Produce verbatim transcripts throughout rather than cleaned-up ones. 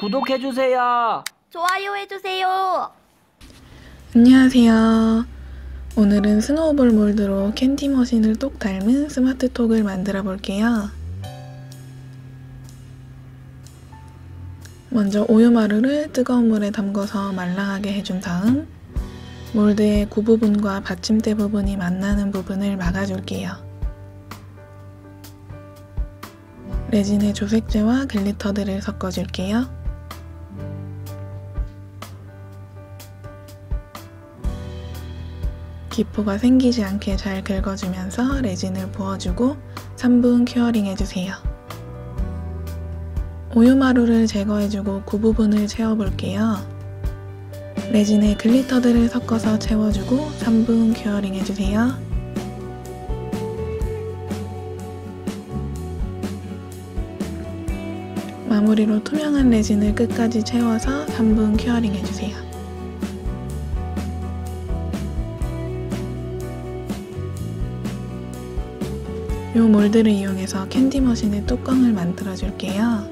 구독해주세요. 좋아요 해주세요. 안녕하세요. 오늘은 스노우볼 몰드로 캔디 머신을 똑 닮은 스마트톡을 만들어 볼게요. 먼저 우유마루를 뜨거운 물에 담궈서 말랑하게 해준 다음 몰드의 구부분과 받침대 부분이 만나는 부분을 막아줄게요. 레진의 조색제와 글리터들을 섞어줄게요. 기포가 생기지 않게 잘 긁어주면서 레진을 부어주고 삼 분 큐어링 해주세요. 우유마루를 제거해주고 구부분을 채워볼게요. 레진에 글리터들을 섞어서 채워주고 삼 분 큐어링 해주세요. 마무리로 투명한 레진을 끝까지 채워서 삼 분 큐어링 해주세요. 이 몰드를 이용해서 캔디 머신의 뚜껑을 만들어 줄게요.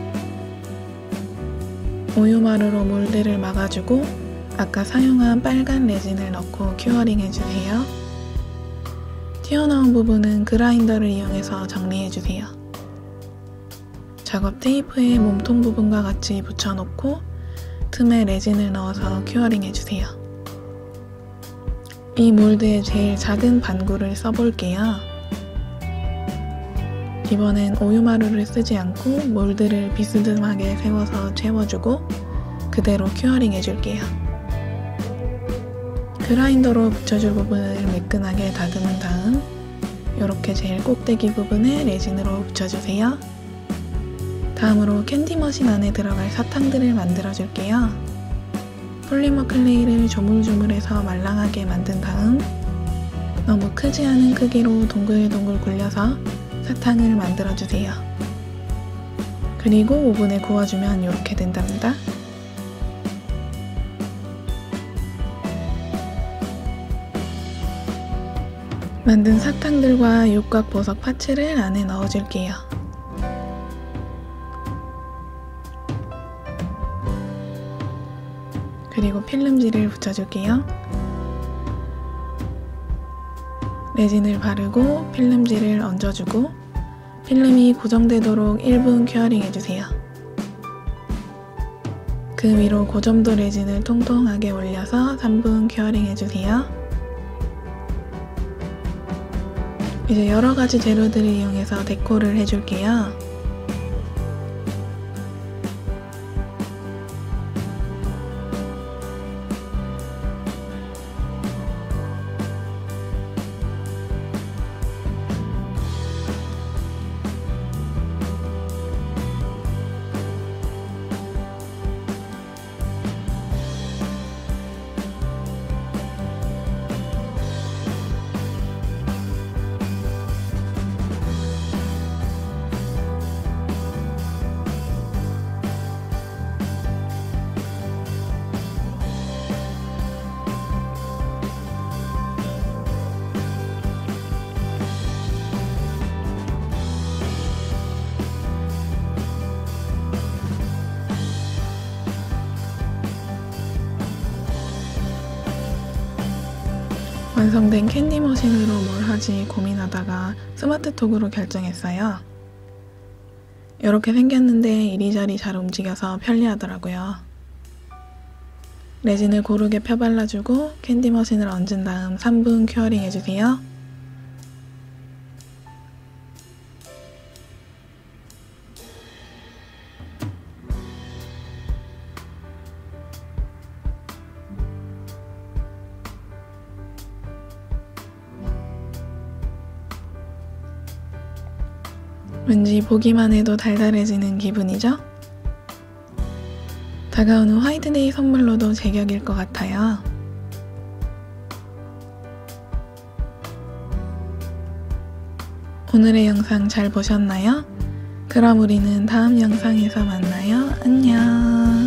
우유마루로 몰드를 막아주고 아까 사용한 빨간 레진을 넣고 큐어링 해주세요. 튀어나온 부분은 그라인더를 이용해서 정리해주세요. 작업 테이프에 몸통 부분과 같이 붙여놓고 틈에 레진을 넣어서 큐어링 해주세요. 이 몰드의 제일 작은 반구를 써볼게요. 이번엔 우유마루를 쓰지 않고 몰드를 비스듬하게 세워서 채워주고 그대로 큐어링 해줄게요. 그라인더로 붙여줄 부분을 매끈하게 다듬은 다음 이렇게 제일 꼭대기 부분에 레진으로 붙여주세요. 다음으로 캔디 머신 안에 들어갈 사탕들을 만들어줄게요. 폴리머 클레이를 조물조물해서 말랑하게 만든 다음 너무 크지 않은 크기로 동글동글 굴려서 사탕을 만들어주세요. 그리고 오븐에 구워주면 이렇게 된답니다. 만든 사탕들과 육각보석 파츠를 안에 넣어줄게요. 그리고 필름지를 붙여줄게요. 레진을 바르고 필름지를 얹어주고 필름이 고정되도록 일 분 큐어링 해주세요. 그 위로 고점도 레진을 통통하게 올려서 삼 분 큐어링 해주세요. 이제 여러가지 재료들을 이용해서 데코를 해줄게요. 완성된 캔디 머신으로 뭘 하지 고민하다가 스마트톡으로 결정했어요. 이렇게 생겼는데 이리저리 잘 움직여서 편리하더라고요. 레진을 고르게 펴발라주고 캔디 머신을 얹은 다음 삼 분 큐어링 해주세요. 왠지 보기만 해도 달달해지는 기분이죠? 다가오는 화이트데이 선물로도 제격일 것 같아요. 오늘의 영상 잘 보셨나요? 그럼 우리는 다음 영상에서 만나요. 안녕.